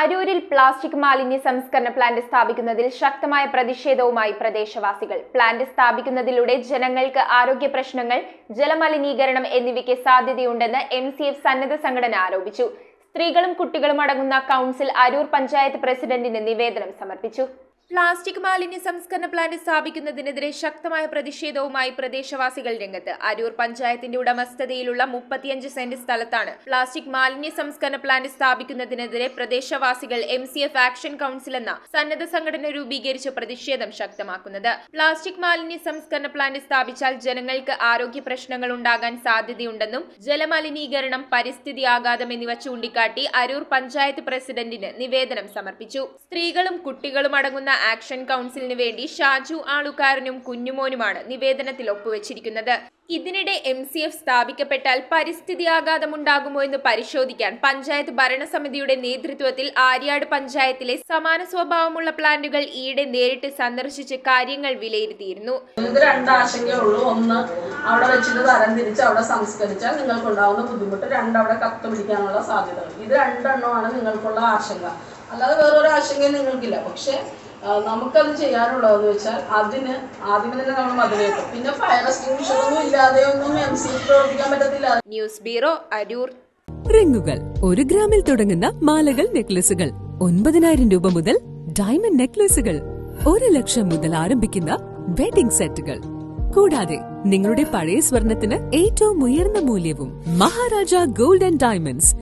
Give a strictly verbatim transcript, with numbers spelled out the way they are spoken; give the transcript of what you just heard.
അരൂരിൽ പ്ലാസ്റ്റിക് മാലിന്യ സംസ്കരണ പ്ലാന്റ് സ്ഥാപിക്കുന്നതിൽ ശക്തമായ പ്രതിഷേധവുമായി പ്രദേശവാസികൾ. പ്ലാന്റ് സ്ഥാപിക്കുന്നതിലൂടെ ജനങ്ങൾക്ക് ആരോഗ്യ പ്രശ്നങ്ങൾ, ജലമലിനീകരണം എന്നിവയ്ക്ക് സാധ്യതയുണ്ടെന്ന് എം സി എഫ് സന്നദ്ധ സംഘടന ആരോപിച്ചു. സ്ത്രീകളും കുട്ടികളും അടങ്ങുന്ന കൗൺസിൽ അരൂർ പഞ്ചായത്ത് പ്രസിഡന്റിന് നിവേദനം സമർപ്പിച്ചു. പ്ലാസ്റ്റിക് മാലിന്യ സംസ്കരണ പ്ലാന്റ് സ്ഥാപിക്കുന്നതിനെതിരെ ശക്തമായ പ്രതിഷേധവുമായി പ്രദേശവാസികൾ രംഗത്ത്. അരൂർ പഞ്ചായത്തിന്റെ ഉടമസ്ഥതയിലുള്ള മുപ്പത്തിയഞ്ച് സെന്റ് സ്ഥലത്താണ് പ്ലാസ്റ്റിക് മാലിന്യ സംസ്കരണ പ്ലാന്റ് സ്ഥാപിക്കുന്നതിനെതിരെ പ്രദേശവാസികൾ M C F action council എന്ന സന്നദ്ധ സംഘടന രൂപീകരിച്ച് പ്രതിഷേധം ശക്തമാക്കുന്നത്. പ്ലാസ്റ്റിക് മാലിന്യ സംസ്കരണ പ്ലാന്റ് സ്ഥാപിച്ചാൽ ജനങ്ങൾക്ക് ആരോഗ്യ പ്രശ്നങ്ങൾ ഉണ്ടാകാൻ സാധ്യതയുണ്ടെന്നും ജലമലിനീകരണം, പരിസ്ഥിതി ആഘാതം എന്നിവ ചൂണ്ടിക്കാട്ടി അരൂർ പഞ്ചായത്ത് പ്രസിഡന്റിന് നിവേദനം സമർപ്പിച്ചു. സ്ത്രീകളും കുട്ടികളും അടങ്ങുന്ന ആക്ഷൻ കൗൺസിലിന് വേണ്ടി ഷാജു ആളുകാരനും കുഞ്ഞുമോനുമാണ് നിവേദനത്തിൽ ഒപ്പുവെച്ചിരിക്കുന്നത്. ഇതിനിടെ എം സി എഫ് സ്ഥാപിക്കപ്പെട്ടാൽ പരിസ്ഥിതി ആഘാതമുണ്ടാകുമോ എന്ന് പരിശോധിക്കാൻ പഞ്ചായത്ത് ഭരണസമിതിയുടെ നേതൃത്വത്തിൽ ആര്യാട് പഞ്ചായത്തിലെ സമാന സ്വഭാവമുള്ള പ്ലാന്റുകൾ ഈയിടെ നേരിട്ട് സന്ദർശിച്ച് കാര്യങ്ങൾ വിലയിരുത്തിയിരുന്നു. ഇത് രണ്ടാശങ്കയുള്ളൂ. ഒന്ന്, അവിടെ വെച്ചിട്ട് തരം തിരിച്ച് അവിടെ സംസ്കരിച്ചാൽ നിങ്ങൾക്കുണ്ടാവുന്ന ബുദ്ധിമുട്ട്. രണ്ട്, അവിടെ കത്ത് പിടിക്കാനുള്ള സാധ്യതകൾ. ഇത് രണ്ടെണ്ണമാണ് നിങ്ങൾക്കുള്ള ആശങ്ക. അല്ലാതെ വേറൊരു ആശങ്കയും നിങ്ങൾക്കില്ല. പക്ഷെ നമുക്കത് ചെയ്യാനുള്ളതെന്ന് വെച്ചാൽ അതിന് ആദ്യമേ തന്നെ നമ്മൾ മതിലേക്കും. പിന്നെ ഫയർ എക്സ്റ്റിംഗ്വിഷറൊന്നും ഇല്ലാതെയൊന്നും എം സി പ്രവർത്തിക്കാൻ പറ്റത്തില്ല. News bureau, Aroor. റിങ്ങുകൾ ഒരു ഗ്രാമിൽ തുടങ്ങുന്ന മാലകൾ, നെക്ലസുകൾ ഒൻപതിനായിരം രൂപ മുതൽ ഡയമണ്ട് നെക്ലസുകൾ ഒരു ലക്ഷം മുതൽ ആരംഭിക്കുന്ന വെഡിംഗ് സെറ്റുകൾ. കൂടാതെ നിങ്ങളുടെ പഴയ സ്വർണത്തിന് ഏറ്റവും ഉയർന്ന മൂല്യവും. Maharaja gold and diamonds